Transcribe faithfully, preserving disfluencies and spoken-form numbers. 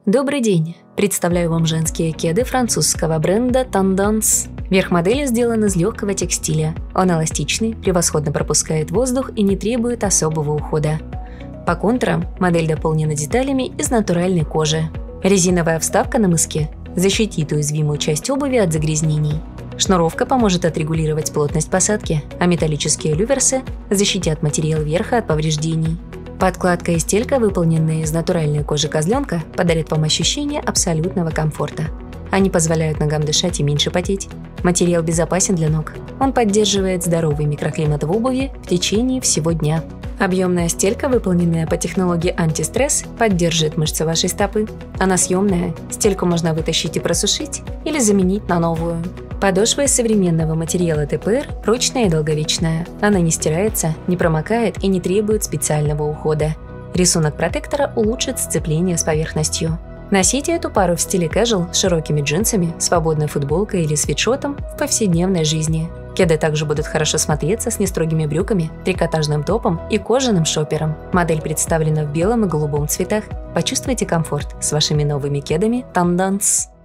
Добрый день! Представляю вам женские кеды французского бренда Tendance. Верх модели сделан из легкого текстиля. Он эластичный, превосходно пропускает воздух и не требует особого ухода. По контурам модель дополнена деталями из натуральной кожи. Резиновая вставка на мыске защитит уязвимую часть обуви от загрязнений. Шнуровка поможет отрегулировать плотность посадки, а металлические люверсы защитят материал верха от повреждений. Подкладка и стелька, выполненные из натуральной кожи козленка, подарят вам ощущение абсолютного комфорта. Они позволяют ногам дышать и меньше потеть. Материал безопасен для ног. Он поддерживает здоровый микроклимат в обуви в течение всего дня. Объемная стелька, выполненная по технологии антистресс, поддержит мышцы вашей стопы. Она съемная, стельку можно вытащить и просушить или заменить на новую. Подошва из современного материала тэ пэ эр прочная и долговечная. Она не стирается, не промокает и не требует специального ухода. Рисунок протектора улучшит сцепление с поверхностью. Носите эту пару в стиле casual с широкими джинсами, свободной футболкой или свитшотом в повседневной жизни. Кеды также будут хорошо смотреться с нестрогими брюками, трикотажным топом и кожаным шопером. Модель представлена в белом и голубом цветах. Почувствуйте комфорт с вашими новыми кедами Tendance.